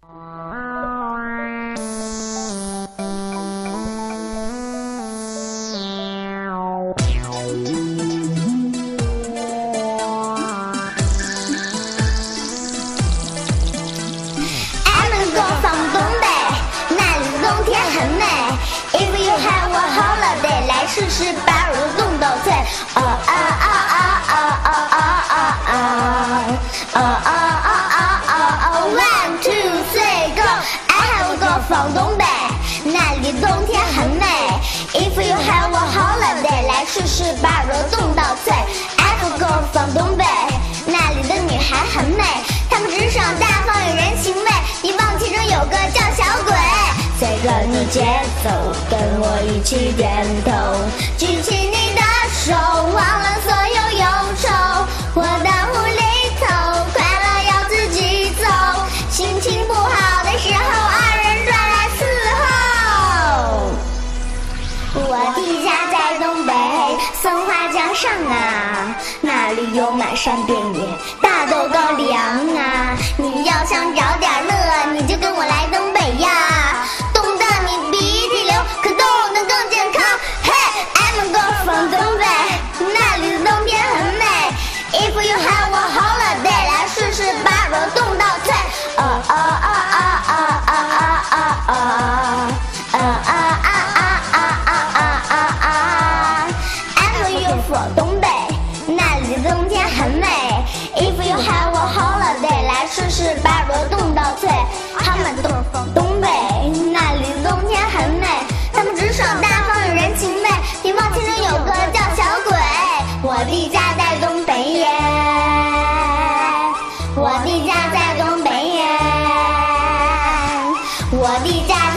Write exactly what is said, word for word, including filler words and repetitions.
试试把蠕动到最，啊啊啊啊啊啊啊啊啊啊啊啊啊 ！One two three go！ I have go from 东北，那里冬天很美。If you have a holiday， 来试试把蠕动到最。I have go from 东北，那里的女孩很美，她们直爽大方有人情味。你忘其中有个叫小鬼。随着你节奏，跟我一起点头，举起你的手，忘了所有忧愁。我的无厘头，快乐要自己走。心情不好的时候，二人转来伺候。我的家在东北松花江上啊，那里有满山遍野大豆高粱啊。你要想找点乐，你就跟我来东北呀。If you have a holiday， 来试试把蠕动到最。啊啊啊啊啊啊啊啊啊啊啊啊啊啊啊 ！I'm you from 东北，那里的冬天很美。If you have a holiday， 来试试把蠕动到最。他们都from东北，那里的冬天很美，他们直爽大方有人情味。你忘其中有个叫小鬼，我的家在东北耶。我的家在东北耶，我的家。